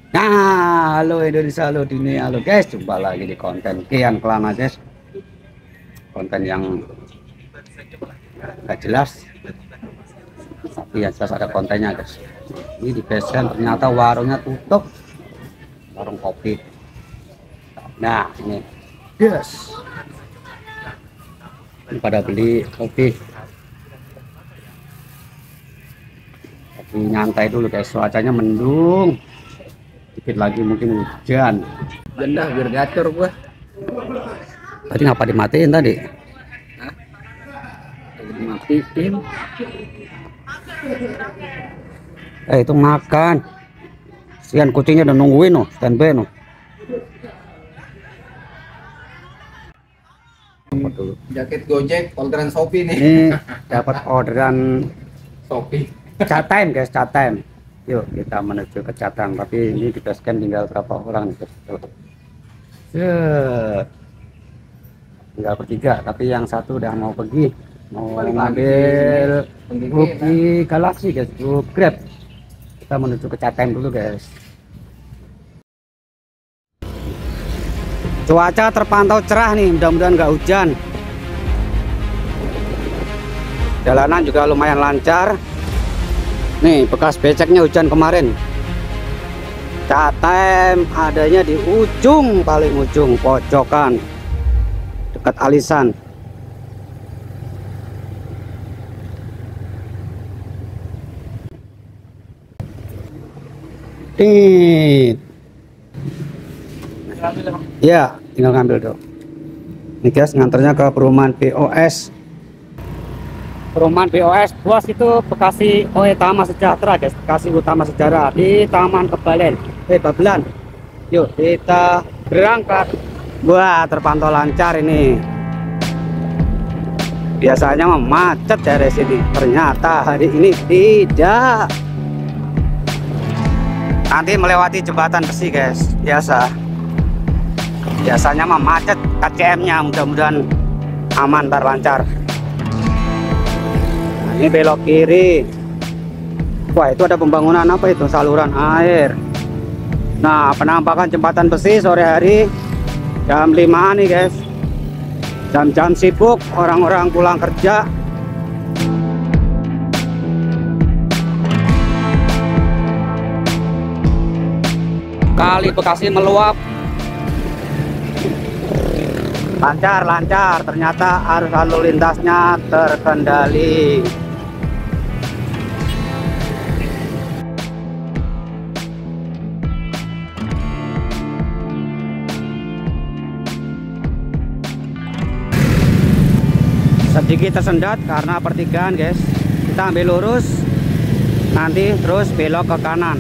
Nah, halo Indonesia, halo dunia, halo guys, jumpa lagi di konten Kian Kelana guys. Konten yang gak jelas, tapi yang jelas ada kontennya guys. Ini di basecamp ternyata warungnya tutup, warung kopi. Nah, ini yes, ini pada beli kopi. Kopi nyantai dulu guys, cuacanya mendung. Dikit lagi mungkin hujan. Gendah biar gacor gua. Tadi ngapa dimatiin tadi? Hah? Lagi matiin. Itu makan. Sian kucingnya udah nungguin no, standby no. Apa dulu? Jaket Gojek, orderan Shopee nih. Ini dapat orderan Shopee. chat time guys, chat time. Yuk kita menuju ke chat time, tapi ini di basecamp tinggal berapa orang nih guys? Tinggal bertiga, tapi yang satu udah mau pergi, mau ngambil hoki Galaxy guys, Grab. Kita menuju ke chat time dulu guys. Cuaca terpantau cerah nih, mudah-mudahan nggak hujan. Jalanan juga lumayan lancar. Nih bekas beceknya hujan kemarin. Chat time adanya di ujung, paling ujung pojokan dekat alisan. Nih ya, tinggal ngambil dong. Ini guys, nganternya ke perumahan BOS. Perumahan BOS Bos itu Bekasi Utama Sejahtera guys, Bekasi Utama Sejarah di Taman Kebalen, Babelan. Yuk kita berangkat. Wah, terpantau lancar ini. Biasanya macet dari sini, ternyata hari ini tidak. Nanti melewati jembatan besi guys, biasanya mah macet KCM-nya, mudah-mudahan aman, ntar lancar. Nah, ini belok kiri. Wah, itu ada pembangunan apa itu, saluran air. Nah, penampakan jembatan besi sore hari jam 5 nih guys, jam-jam sibuk, orang-orang pulang kerja. Kali Bekasi meluap. Lancar, ternyata arus lalu lintasnya terkendali. Sedikit tersendat karena pertigaan guys. Kita ambil lurus, nanti terus belok ke kanan.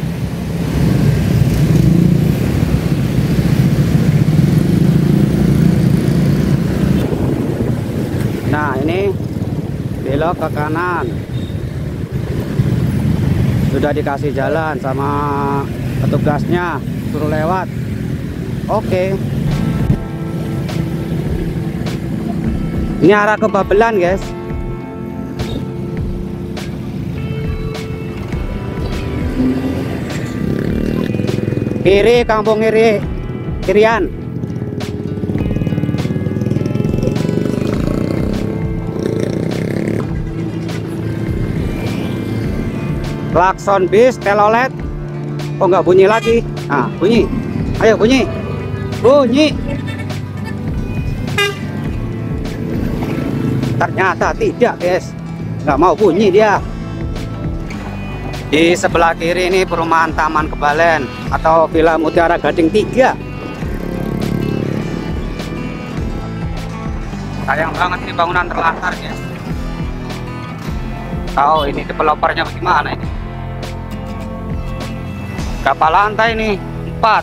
Nah, ini belok ke kanan. Sudah dikasih jalan sama petugasnya, suruh lewat. Oke. Ini arah ke Babelan guys. Kiri, kampung kiri, kirian. Klakson bis, telolet. Oh, nggak bunyi lagi. Nah, bunyi. Ayo bunyi. Bunyi. Ternyata tidak guys, nggak mau bunyi dia. Di sebelah kiri ini perumahan Taman Kebalen atau Villa Mutiara Gading 3. Sayang banget ini bangunan terlantar guys. Tahu ini developernya bagaimana ini? Berapa lantai nih? 4.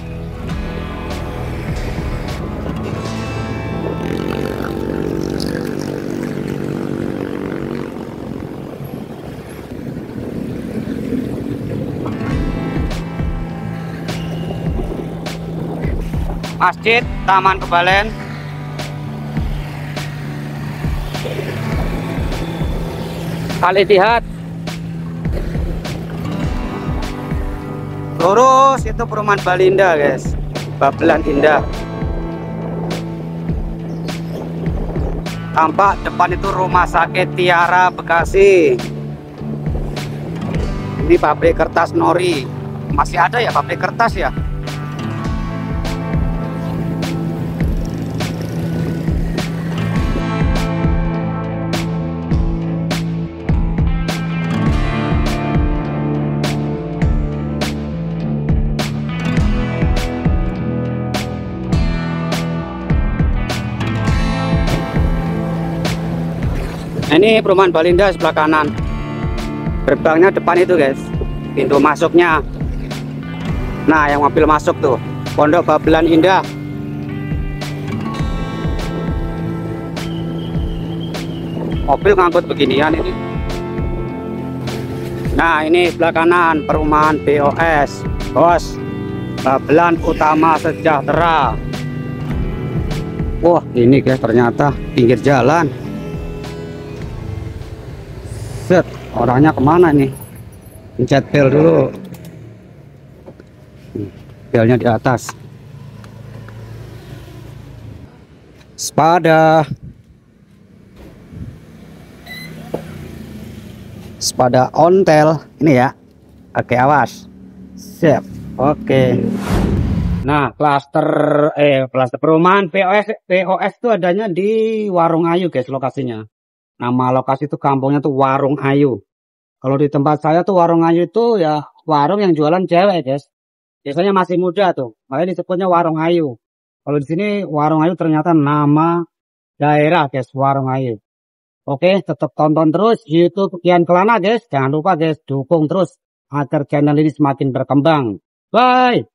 Masjid Taman Kebalen. Al Ittihad. Lurus itu perumahan Bali Indah guys, Babelan Indah. Tampak depan itu rumah sakit Tiara Bekasi. Ini pabrik kertas Nori. Masih ada ya pabrik kertas ya? Ini perumahan Bali Indah sebelah kanan. Gerbangnya depan itu guys, pintu masuknya. Nah, yang mobil masuk tuh Pondok Babelan Indah. Mobil ngangkut beginian ini. Nah, ini sebelah kanan perumahan BOS, Bos Babelan Utama Sejahtera. Wah, ini guys ternyata pinggir jalan. Set, orangnya kemana nih? Pencet bel dulu. Belnya di atas. Sepada ontel ini ya. Oke, awas. Siap. Oke. Nah, klaster perumahan POS itu adanya di Warung Ayu guys lokasinya. Nama lokasi itu kampungnya tuh Warung Ayu. Kalau di tempat saya tuh Warung Ayu itu ya warung yang jualan cewek guys. Biasanya masih muda tuh, makanya disebutnya Warung Ayu. Kalau di sini Warung Ayu ternyata nama daerah guys, Warung Ayu. Oke, tetap tonton terus YouTube Kian Kelana guys. Jangan lupa guys, dukung terus agar channel ini semakin berkembang. Bye.